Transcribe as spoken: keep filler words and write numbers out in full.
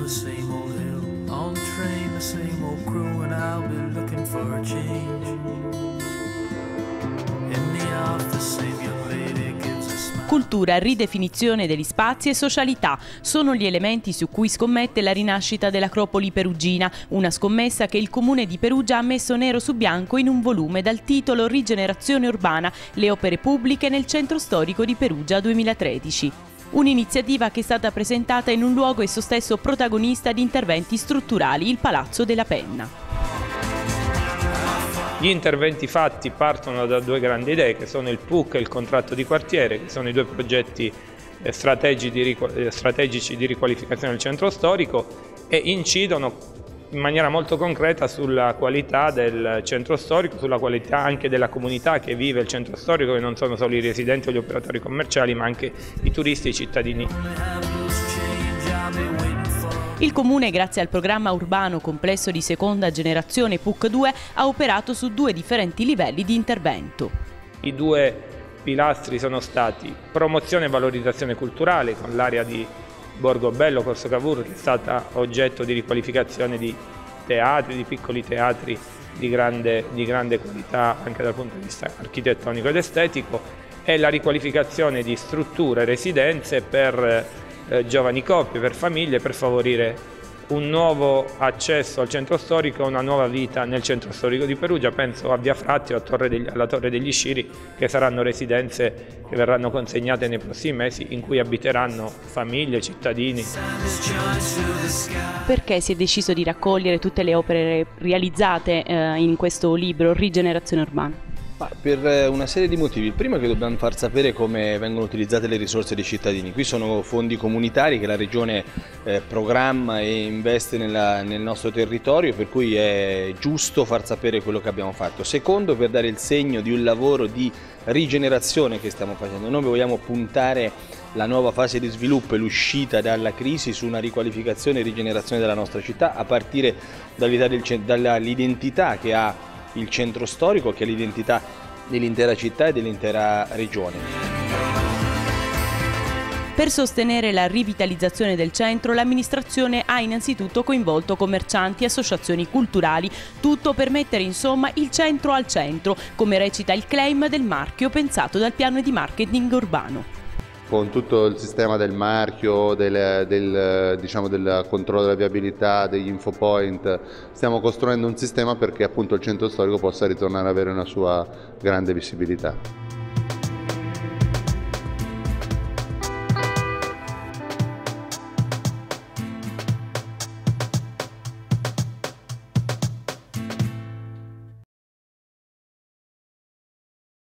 the same old hill, on the train, the same old crew, and I'll be looking for a change. In the office, same young lady gives a smile. Cultura, ridefinizione degli spazi e socialità sono gli elementi su cui scommette la rinascita dell'Acropoli perugina, una scommessa che il Comune di Perugia ha messo nero su bianco in un volume dal titolo Rigenerazione urbana, le opere pubbliche nel centro storico di Perugia duemilatredici. Un'iniziativa che è stata presentata in un luogo esso stesso protagonista di interventi strutturali, il Palazzo della Penna. Gli interventi fatti partono da due grandi idee, che sono il P U C e il contratto di quartiere, che sono i due progetti strategici di riqualificazione del centro storico, e incidono in maniera molto concreta sulla qualità del centro storico, sulla qualità anche della comunità che vive il centro storico, che non sono solo i residenti o gli operatori commerciali, ma anche i turisti e i cittadini. Il Comune, grazie al programma urbano complesso di seconda generazione P U C due, ha operato su due differenti livelli di intervento. I due pilastri sono stati promozione e valorizzazione culturale, con l'area di Borgo Bello, Corso Cavour, che è stata oggetto di riqualificazione di teatri, di piccoli teatri di grande, di grande qualità anche dal punto di vista architettonico ed estetico, e la riqualificazione di strutture e residenze per eh, giovani coppie, per famiglie, per favorire un nuovo accesso al centro storico, una nuova vita nel centro storico di Perugia. Penso a Via Fratti o a Torre degli, alla Torre degli Sciri, che saranno residenze che verranno consegnate nei prossimi mesi, in cui abiteranno famiglie, cittadini. Perché si è deciso di raccogliere tutte le opere realizzate eh, in questo libro Rigenerazione urbana? Ma per una serie di motivi. Il primo è che dobbiamo far sapere come vengono utilizzate le risorse dei cittadini. Qui sono fondi comunitari che la Regione eh, programma e investe nella, nel nostro territorio, per cui è giusto far sapere quello che abbiamo fatto. Secondo, per dare il segno di un lavoro di rigenerazione che stiamo facendo. Noi vogliamo puntare la nuova fase di sviluppo e l'uscita dalla crisi su una riqualificazione e rigenerazione della nostra città, a partire dall'identità che ha il centro storico, che è l'identità dell'intera città e dell'intera regione. Per sostenere la rivitalizzazione del centro, l'amministrazione ha innanzitutto coinvolto commercianti e associazioni culturali, tutto per mettere insomma il centro al centro, come recita il claim del marchio pensato dal piano di marketing urbano. Con tutto il sistema del marchio, del, del, diciamo, del controllo della viabilità, degli infopoint, stiamo costruendo un sistema perché appunto il centro storico possa ritornare ad avere una sua grande visibilità.